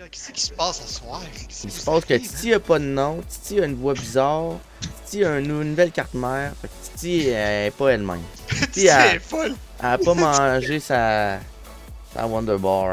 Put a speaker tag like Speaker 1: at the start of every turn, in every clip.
Speaker 1: Qu'est-ce qui se passe ce soir?
Speaker 2: Il se passe que Titi a pas de nom, Titi a une voix bizarre, Titi a une nouvelle carte mère, fait que Titi est pas elle-même. Titi elle a pas mangé sa Wonder Bar.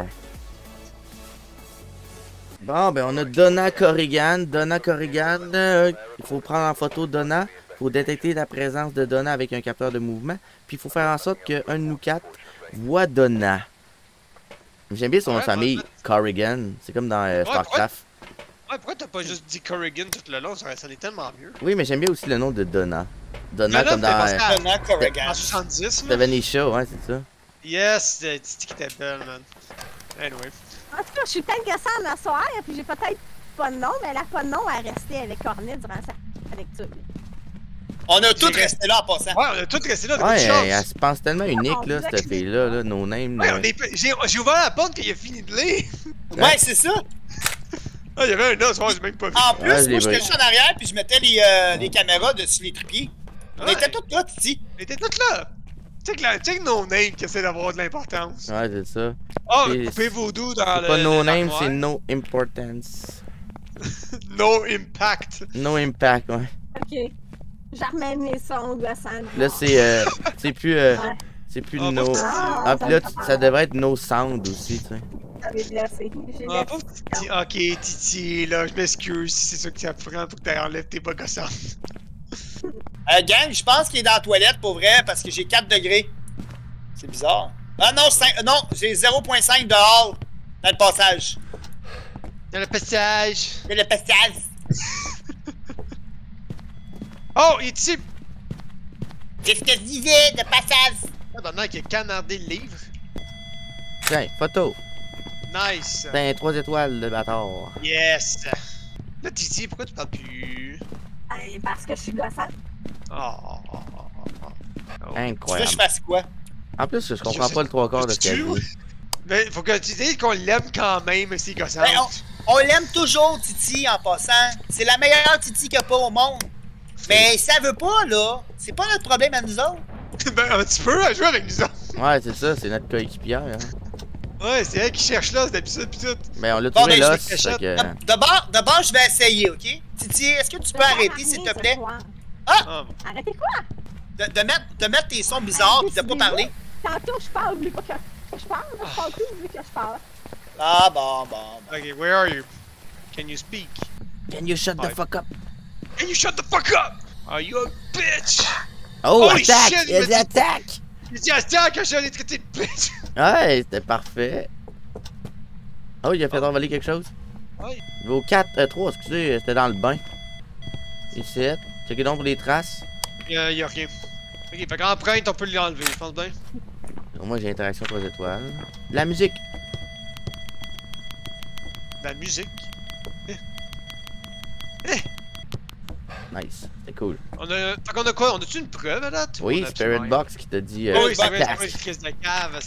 Speaker 2: Bon, ben on a Donna Corrigan. Donna Corrigan, il faut prendre en photo Donna. Il faut détecter la présence de Donna avec un capteur de mouvement. Puis il faut faire en sorte qu'un de nous quatre voit Donna. J'aime bien son nom de famille, Corrigan. C'est comme dans StarCraft.
Speaker 1: Ouais, pourquoi t'as pas juste dit Corrigan tout le long? Ça est tellement mieux.
Speaker 2: Oui, mais j'aime bien aussi le nom de Donna. Donna comme dans
Speaker 3: Donna Corrigan.
Speaker 1: En 70, là.
Speaker 2: Stephanie Shaw, ouais, c'est ça.
Speaker 1: Yes, Titi qui était belle, man. Anyway.
Speaker 4: En tout cas, je suis peut-être gossante à soir, puis j'ai peut-être pas de nom, mais elle a pas de nom à rester avec Cornet durant sa lecture.
Speaker 3: On a tous resté là en passant.
Speaker 1: Ouais, on a tous resté là.
Speaker 2: Ouais, elle se pense tellement unique, là, cette fille-là, là, no name.
Speaker 1: Ouais, j'ai ouvert la porte qu'il a fini de lire.
Speaker 3: Ouais, c'est ça.
Speaker 1: Ah, il y avait un os, ouais, j'ai même pas vu.
Speaker 3: En plus, moi, j'étais juste en arrière, puis je mettais les caméras dessus les trépieds. On était tous là, Titi.
Speaker 1: On était tous là. Check no name qui essaie d'avoir de l'importance.
Speaker 2: Ouais, c'est ça.
Speaker 1: Oh, coupez Voodoo dans le.
Speaker 2: C'est pas no name, c'est no importance.
Speaker 1: No impact.
Speaker 2: No impact, ouais.
Speaker 4: Ok. J'amène les sons gossants.
Speaker 2: Là, c'est plus. C'est plus no. Ah, puis là, ça devrait être no sound aussi, tu sais.
Speaker 4: J'avais blessé.
Speaker 1: Ah, pauvre Titi. Ok, Titi, là, je m'excuse si c'est ça que ça prend pour que tu enlèves tes bas gossants.
Speaker 3: Gang, je pense qu'il est dans la toilette pour vrai parce que j'ai 4 degrés. C'est bizarre. Ah non, non, j'ai 0.5 dehors dans le passage.
Speaker 1: Dans le passage.
Speaker 3: Dans le passage.
Speaker 1: Oh, il est ici.
Speaker 3: C'est ce que je disais, de passage.
Speaker 1: Ah, maintenant qu'il a canardé le livre.
Speaker 2: Tiens, photo.
Speaker 1: Nice.
Speaker 2: T'as 3 étoiles de bâtard.
Speaker 1: Yes. Là, Titi, pourquoi tu parles plus?
Speaker 4: Parce que je suis gossante.
Speaker 1: Oh.
Speaker 3: Tu veux
Speaker 2: Incroyable.
Speaker 3: que je fasse quoi?
Speaker 2: En plus, je comprends pas le 3/4 de ce qu'elle dit.
Speaker 1: Mais faut que tu dises qu'on l'aime quand même, si gossante.
Speaker 3: Ben, on l'aime toujours, Titi, en passant. C'est la meilleure Titi qu'il n'y a pas au monde. Mais si elle veut pas, là, c'est pas notre problème à nous autres.
Speaker 1: Ben, un petit peu à jouer avec nous autres.
Speaker 2: Ouais, c'est ça, c'est notre coéquipière. Hein.
Speaker 1: Ouais, c'est elle qui cherche là, cet épisode pis tout.
Speaker 2: Ben, on l'a trouvé là, c'est
Speaker 1: ça
Speaker 2: que...
Speaker 3: D'abord, je vais essayer, ok? Titi, est-ce que tu peux arrêter, s'il te plaît? Ah!
Speaker 4: Arrêtez quoi?
Speaker 3: De mettre tes sons bizarres pis de pas parler.
Speaker 4: Tantôt, je parle, oublie pas que je parle. Je parle plus, oublie que je parle.
Speaker 3: Ah, bon.
Speaker 1: Ok, where are you? Can you speak?
Speaker 2: Can you shut the fuck up?
Speaker 1: Can you shut the fuck up? Are you a bitch?
Speaker 2: Oh,
Speaker 1: Holy
Speaker 2: attaque!
Speaker 1: shit,
Speaker 2: Il a dit attaque!
Speaker 1: Il dit attaque quand je l'ai traité de bitch!
Speaker 2: Ouais, c'était parfait. Oh, il a fait envoler quelque chose?
Speaker 1: Ouais.
Speaker 2: Niveau 4, 3, excusez, c'était dans le bain. Ici, checkez donc pour les traces.
Speaker 1: Y'a rien. Ok, fait qu'empreinte, on peut l'enlever, je pense bien.
Speaker 2: Moi, j'ai interaction 3 étoiles. De la musique.
Speaker 1: La musique.
Speaker 2: Nice, c'est cool.
Speaker 1: Fait qu'on a quoi? On a-tu une preuve à date?
Speaker 2: Oui, Spirit Box qui t'a dit.
Speaker 1: Oui, c'est vrai,
Speaker 2: attaque.
Speaker 1: c'est vrai, crise de cave.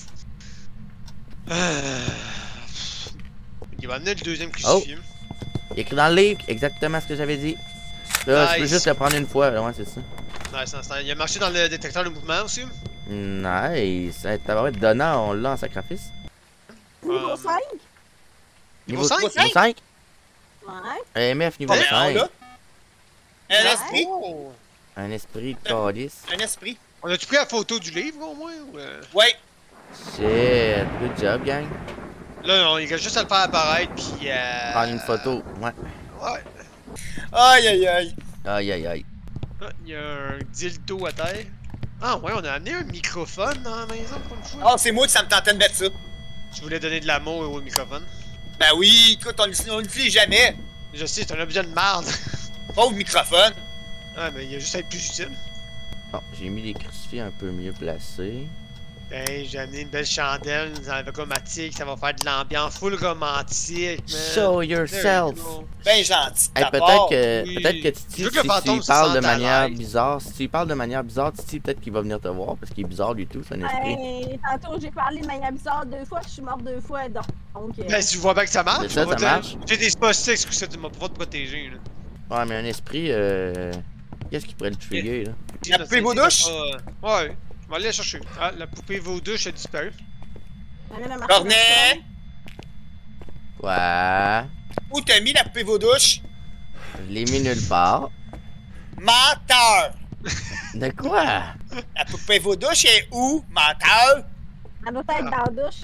Speaker 1: Il va amener le deuxième crucifix.
Speaker 2: Il est écrit dans le livre exactement ce que j'avais dit. Là,
Speaker 1: Nice.
Speaker 2: je peux juste le prendre une fois. Ouais, c'est ça.
Speaker 1: Nice. Il a marché dans le détecteur de mouvement aussi.
Speaker 2: Nice. T'as Donna, on l'a en sacrifice.
Speaker 4: Niveau 5?
Speaker 1: Niveau 5?
Speaker 2: Niveau 5?
Speaker 4: Ouais.
Speaker 2: MF niveau
Speaker 3: Ouais,
Speaker 2: 5.
Speaker 3: Un esprit.
Speaker 1: Oh.
Speaker 2: Un esprit de calice.
Speaker 3: Un esprit.
Speaker 1: On a-tu pris la photo du livre au moins? Ou
Speaker 3: Ouais.
Speaker 2: Shit. Good job, gang.
Speaker 1: Là, non, il reste juste à le faire apparaître puis
Speaker 2: Prendre une photo. Ouais.
Speaker 1: Ouais.
Speaker 3: Aïe.
Speaker 2: Aïe, aïe, aïe.
Speaker 1: Ah, il y a un dildo à terre. Ah ouais, on a amené un microphone dans la maison pour une fois.
Speaker 3: Ah, c'est moi qui ça me tentait de mettre ça.
Speaker 1: Tu voulais donner de l'amour au microphone?
Speaker 3: Ben oui, écoute, on l'utilise jamais.
Speaker 1: Je sais, c'est un objet de merde.
Speaker 3: Pauvre microphone.
Speaker 1: Ah, mais il y a juste à être plus utile.
Speaker 2: Bon, j'ai mis les crucifix un peu mieux placés.
Speaker 1: Ben, j'ai amené une belle chandelle avec chromatique, ça va faire de l'ambiance full romantique, man.
Speaker 2: Show yourself.
Speaker 3: Ben gentil.
Speaker 2: Hey,
Speaker 3: ta part.
Speaker 2: peut-être que Titi,
Speaker 1: Je veux que le
Speaker 2: si
Speaker 1: fantôme
Speaker 2: tu
Speaker 1: se
Speaker 2: parles de
Speaker 1: sente à
Speaker 2: manière
Speaker 1: l'aise.
Speaker 2: bizarre, si tu parles de manière bizarre, Titi, peut-être qu'il va venir te voir parce qu'il est bizarre du tout, c'est un esprit.
Speaker 4: Tantôt, j'ai parlé de manière bizarre 2 fois, je suis morte 2 fois, donc...
Speaker 1: Ben, si tu vois bien que ça marche,
Speaker 2: C'est ça, ça marche.
Speaker 1: J'ai des post-ix que ça m'a pas te protéger, là.
Speaker 2: Ouais, mais un esprit, qu'est-ce qui pourrait le trigger, là?
Speaker 3: La poupée vos douches?
Speaker 1: Ouais, je vais aller la chercher. Ah, la poupée vos douches a disparu.
Speaker 3: Cornet!
Speaker 2: Quoi?
Speaker 3: Où t'as mis la poupée vaudouche?
Speaker 2: Je l'ai mis nulle part.
Speaker 3: Menteur!
Speaker 2: De quoi?
Speaker 3: La poupée vaudouche est où? Menteur!
Speaker 4: Elle doit être dans la douche.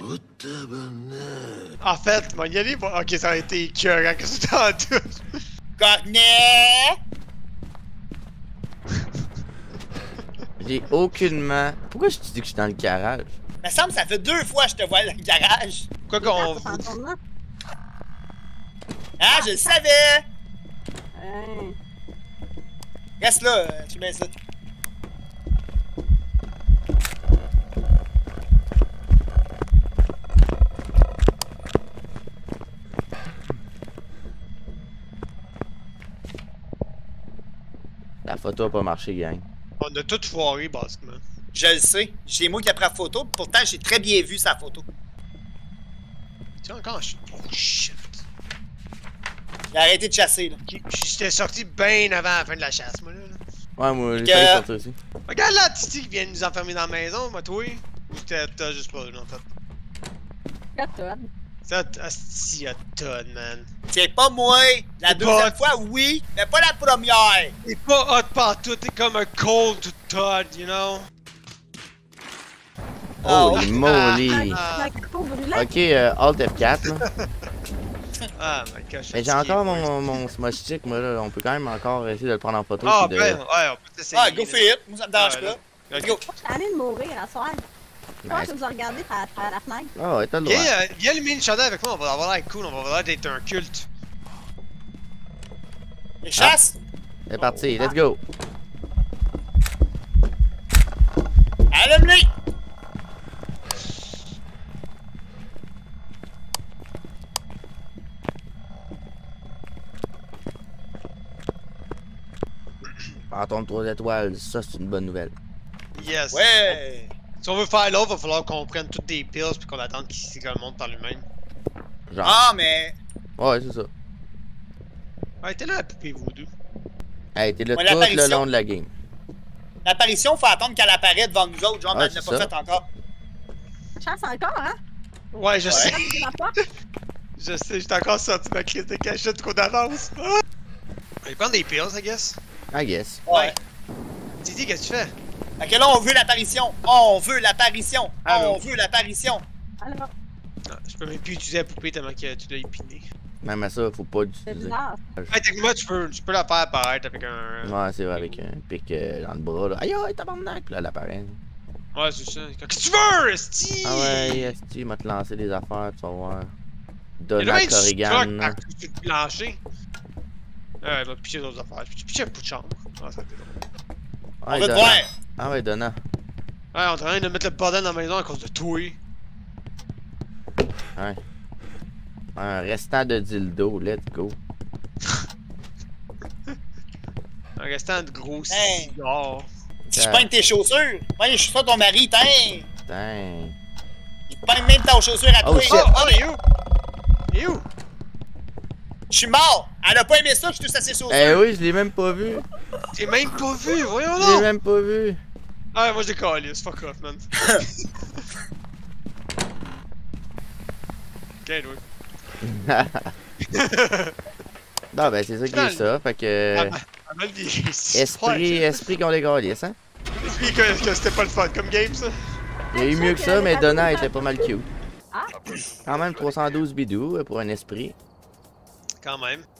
Speaker 1: En fait, moi, y aller. Ok, ça aurait été écœurant que c'était en douche.
Speaker 3: Cornet!
Speaker 2: J'ai aucunement... Pourquoi je te dis que je suis dans le garage?
Speaker 3: Me semble que ça fait 2 fois que je te vois dans le garage.
Speaker 1: Quoi qu'on.
Speaker 4: En tournant.
Speaker 3: Ah, je le savais!
Speaker 4: Hein.
Speaker 3: Reste là, tu mets ça.
Speaker 2: La photo a pas marché, gang.
Speaker 1: On a tout foiré, basiquement.
Speaker 3: Je le sais. C'est moi qui ai pris la photo, pourtant j'ai très bien vu sa photo.
Speaker 1: Tu vois, encore, oh shit.
Speaker 3: Il a arrêté de chasser, là.
Speaker 1: Ok, j'étais sorti bien avant la fin de la chasse, moi, là.
Speaker 2: Ouais, moi, j'ai
Speaker 3: Que-
Speaker 2: failli sortir aussi.
Speaker 1: Regarde là, Titi qui vient nous enfermer dans la maison, moi, toi. Ou t'as juste pas, là, en fait.
Speaker 4: Cotonne.
Speaker 1: Ça, asti, à tonne, man.
Speaker 3: C'est pas moi! La
Speaker 1: C'est
Speaker 3: deuxième
Speaker 1: pas-
Speaker 3: fois, oui, mais pas la première!
Speaker 1: T'es pas hot partout, t'es comme un cold to Todd, you know?
Speaker 2: Holy moly!
Speaker 1: Ah.
Speaker 4: Un couteau brûlant.
Speaker 2: Ok, Alt F4, là.
Speaker 1: Ah, my gosh.
Speaker 2: Mais j'ai encore mon smosh stick, moi, là. On peut quand même encore essayer de le prendre en photo.
Speaker 1: Ah,
Speaker 2: puis de...
Speaker 1: ben, ouais, on peut t'essayer.
Speaker 3: Ah, go for it! Moi, ça me dérange
Speaker 1: Ah,
Speaker 3: pas.
Speaker 1: là.
Speaker 3: Let's go!
Speaker 4: Je suis allée de mourir à soir. Moi,
Speaker 2: Nice.
Speaker 4: je vous ai regardé par la fenêtre.
Speaker 2: Ah ouais, t'as le droit.
Speaker 1: Viens allumer une chandelle avec moi, on va avoir l'air cool, on va avoir l'air d'être un culte.
Speaker 3: Les chasses!
Speaker 2: C'est parti, let's go!
Speaker 3: Allume-les!
Speaker 2: Fantôme 3 étoiles, ça c'est une bonne nouvelle.
Speaker 1: Yes.
Speaker 3: Ouais!
Speaker 1: Si on veut faire l'autre, va falloir qu'on prenne toutes des pills puis qu'on attende qu'il se monte par lui-même.
Speaker 2: Genre.
Speaker 3: Ah, mais...
Speaker 2: Ouais, c'est ça.
Speaker 1: Ouais, t'es là la poupée voodoo.
Speaker 2: Hey, t'es là
Speaker 3: Ouais,
Speaker 2: tout le
Speaker 3: l'apparition.
Speaker 2: long de la game.
Speaker 3: L'apparition, faut attendre qu'elle apparaisse devant nous autres, genre,
Speaker 2: Ah,
Speaker 3: elle n'a
Speaker 2: c'est
Speaker 3: pas
Speaker 2: ça.
Speaker 3: fait encore.
Speaker 4: Chasse encore, hein?
Speaker 1: Ouais, je sais.
Speaker 4: C'est la porte.
Speaker 1: Je sais, j'étais encore sorti de ma crise de cachette trop d'avance. Ah! On va prendre des pills, I guess.
Speaker 2: I guess.
Speaker 3: Ouais.
Speaker 1: Titi, qu'est-ce que tu fais?
Speaker 3: Fait que là, on veut l'apparition! On veut l'apparition!
Speaker 1: Allô?
Speaker 3: On veut l'apparition!
Speaker 4: Alors,
Speaker 1: Ah, je peux même plus utiliser la poupée tellement que tu l'as épiné.
Speaker 2: Même à ça, faut pas
Speaker 4: c'est
Speaker 2: l'utiliser.
Speaker 4: bizarre.
Speaker 1: Hey, techniquement, tu peux la faire apparaître avec un.
Speaker 2: Ouais, c'est vrai, avec un pic dans le bras, là. Aïe, aïe, tabarnak! Puis là, elle apparaît.
Speaker 1: Ouais, c'est ça. Qu'est-ce que tu veux, esti?
Speaker 2: Ah ouais, esti, m'a te lancé des affaires, tu vas voir.
Speaker 1: Il y a
Speaker 2: Donna
Speaker 1: même du
Speaker 2: Corrigan.
Speaker 1: stock partout sur le plancher. Ouais, il va pitcher d'autres affaires. Pitcher un bout de chambre. Ah, ça va être drôle.
Speaker 3: On
Speaker 2: Ouais,
Speaker 3: va te
Speaker 2: Donna.
Speaker 3: voir!
Speaker 2: Ah ouais, Donna.
Speaker 1: Ouais, on est en train de mettre le bordel dans la maison à cause de toi.
Speaker 2: Ouais. Un restant de dildo, let's go.
Speaker 1: Un restant de gros
Speaker 3: Hey.
Speaker 1: cigares.
Speaker 3: Si je peigne tes chaussures! Ouais, je suis ça ton mari, tiens!
Speaker 2: Putain.
Speaker 3: Il te peigne même ta chaussure à
Speaker 2: Oh,
Speaker 3: toi!
Speaker 2: shit.
Speaker 1: Oh, il est où? Il est où?
Speaker 3: Je suis mort! Elle a pas aimé ça que je touche à ses chaussures!
Speaker 2: Eh oui, je l'ai même pas vu.
Speaker 1: T'es même pas vu, voyons
Speaker 2: Je l'ai
Speaker 1: là!
Speaker 2: même pas vu.
Speaker 1: Ah, moi j'ai calé, fuck off, man. Ok, oui.
Speaker 2: Non, ben c'est ça qui est ça, fait que...
Speaker 1: Ah, mal viré.
Speaker 2: Esprit qu'on les galisse, hein.
Speaker 1: Esprit que c'était pas le fun comme game, ça.
Speaker 2: Il y a eu mieux que ça, mais Donna était pas mal cute.
Speaker 4: Ah.
Speaker 2: Quand même 312 bidous pour un esprit.
Speaker 1: Quand même.